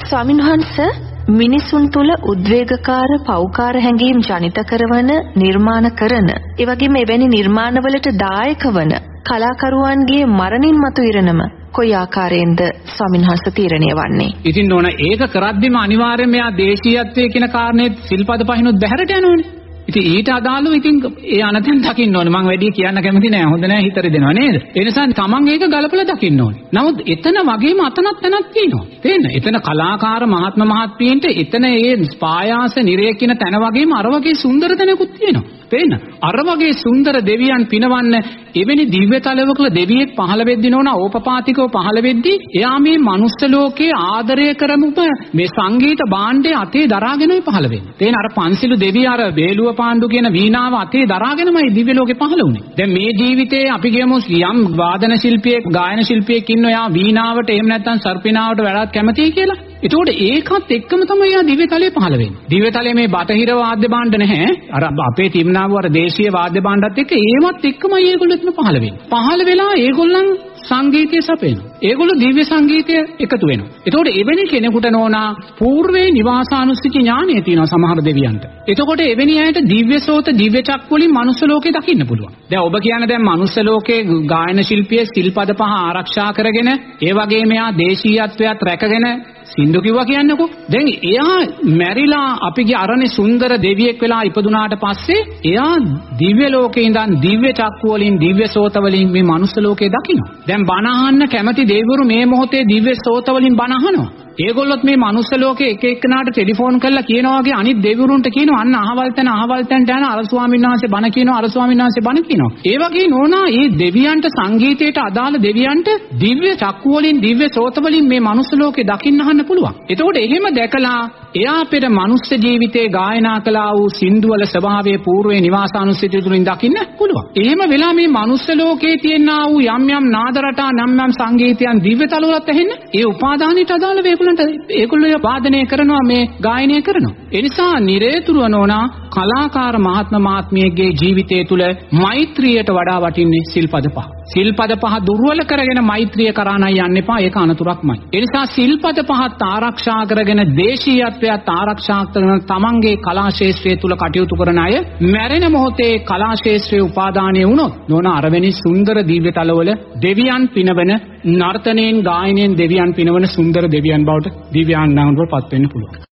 ස්වාමින්වහන්සේ මිනිසුන් තුළ උද්වේගකාර පෞකාර හැඟීම් ජනිත කරන නිර්මාණ කරන ඒ වගේම එවැනි නිර්මාණවලට දායක වන කලාකරුවන්ගේ මරණින් මතු ඉරණම කොයි ආකාරයෙන්ද ස්වාමින්වහන්සේ තීරණය වන්නේ? ඉතින් ඕන ඒක කරද්දිම අනිවාර්යයෙන්ම යා දේශීයත්වයේ කියන කාරණේ සිල්පද පහිනුත් බැහැරට යනෝනේ. ඉතින් ඊට අදාළව ඉතින් ඒ අනතෙන් දකින්න ඕනේ. මම වැඩි කියන්න කැමති නෑ. හොඳ නෑ හිතරි දෙනවා නේද? ඒ නිසා තමන් ඒක ගලපලා දකින්න ඕනේ. නමුත් එතන වගේම අතනක් තැනක් තියෙනවා. තේන්න? එතන කලාකාර මහත්ම මහත්මීන්ට එතන ඒ පායාස නිරේ කියන තැන වගේම අර වගේ සුන්දර තැනකුත් තියෙනවා. තේන්න? අර වගේ සුන්දර දෙවියන් පිනවන්න එවැනි දිව්‍ය තලවකල දෙවියෙක් පහළ වෙද්දී නෝනා ඕපපාතිකව පහළ වෙද්දී එයා මේ මනුස්ස ලෝකේ ආදරය කරමුම මේ සංගීත භාණ්ඩය අතේ දරාගෙනයි පහළ වෙන්නේ. තේන්න? අර පන්සිලු දෙවිය අර වේලුව පාණ්ඩු කියන වීණාව අතේ දරාගෙනමයි දිව්‍ය ලෝකේ පහළ වුනේ. දැන් මේ ජීවිතේ අපි කියමු යම් වාදන ශිල්පියෙක් ගායන ශිල්පියෙක් ඉන්නවා යා වීණාවට එහෙම නැත්නම් සර්පිනාවට වඩාත් කැමතියි කියලා. ඒතකොට ඒකත් එක්කම තමයි යා දිව්‍ය තලයේ පහළ වෙන්නේ. දිව්‍ය තලයේ මේ බටහිර වාද්‍ය භාණ්ඩ නැහැ. අර අපේ තිම්නාව අර දේශීය වාද්‍ය භාණ්ඩත් එක්ක ඒවත් එක්කමයි ඒගොල්ලෝ එතන පහළ වෙන්නේ. පහළ වෙලා ඒගොල්ලන් සංගීතය සපයනවා. ඒගොල්ලෝ දිව්‍ය සංගීතය එකතු වෙනවා. ඒතකොට එවැනි කෙනෙකුට නෝනා పూర్වේ නිවාසානුස්සති ඥානය තියෙනවා සමහර දෙවියන්ට. එතකොට එවැනි අයට දිව්‍ය සෝත දිව්‍ය චක් වලින් මනුස්ස ලෝකේ දකින්න පුළුවන්. දැන් ඔබ කියන්නේ දැන් මනුස්ස ලෝකේ ගායන ශිල්පියේ සිල්පද පහ ආරක්ෂා කරගෙන ඒ වගේම එයා දේශීයත්වයට රැකගෙන සින්දු කිව්වා කියන්නකෝ. දැන් එයා මැරිලා අපිගේ අරණේ සුන්දර දෙවියෙක් වෙලා ඉපදුනාට පස්සේ එයා දිව්‍ය ලෝකේ ඉඳන් දිව්‍ය චක්කු වලින් දිව්‍ය සෝත වලින් මේ මනුස්ස ලෝකේ දකිනවා. දැන් බණ අහන්න කැමති දෙවිවරු මේ මොහොතේ දිව්‍ය සෝත වලින් බණ අහනවා. ඒගොල්ලොත් මේ මනුස්ස ලෝකේ එක එක්කනාට ටෙලිෆෝන් කරලා කියනවා වගේ අනිත් දෙවිවරුන්ට කියනවා අන්න අහවල් තැනට යන අර ස්වාමීන් වහන්සේ බණ කියනවා අර ස්වාමීන් වහන්සේ බණ කියනවා. ඒ වගේ නෝනා මේ දෙවියන්ට සංගීතයට අදාළ දෙවියන්ට දිව්‍ය චක්කු වලින් දිව්‍ය සෝත වලින් මේ මනුස්ස ලෝකේ දකින්න අහන්න පුළුවන්. එතකොට එහෙම දැකලා එයා පෙර මනුස්ස ජීවිතේ ගායනා කළා වූ සින්දු වල ස්වභාවයේ పూర్වේ නිවාසානුස්සතිය තුලින් දකින්න පුළුවන්. එහෙම වෙලා මේ මනුස්ස ලෝකේ තියෙනා වූ යම් යම් නාද රටා නම් සංගීතයන් දිව්‍ය තලවලත් ඇහෙන්න ඒ උපාදානයට අදාළ ඒගොල්ලෝ වාදනය කරනවා මේ ගායනය කරනවා. ඒ නිසා නිරේතුරුව නෝනා කලාකාර මහත්ම මහත්මියගේ ජීවිතය තුළ මෛත්‍රියට වඩා වටින්නේ සිල්පද පහ. සිල්පද පහ දුර්වල කරගෙන මෛත්‍රිය කරා නම් යන්න එපා. ඒක අනතුරක්මයි. ඒ නිසා සිල්පද පහත් ආරක්ෂා කරගෙන දේශීයත්වයට ආරක්ෂා කරන තමන්ගේ කලා ශාස්ත්‍රය තුළ කටයුතු කරන අය මැරෙන මොහොතේ කලා ශාස්ත්‍රයේ උපාදානය වුණොත් නෝනා අරවෙනි සුන්දර දිව්‍ය තලවල දෙවියන් පිනවන නර්තනයෙන් ගායනයෙන් දෙවියන් පිනවන සුන්දර දෙවියන් බවට දිව්‍යාංගනාවට පත් වෙන්න පුළුවන්.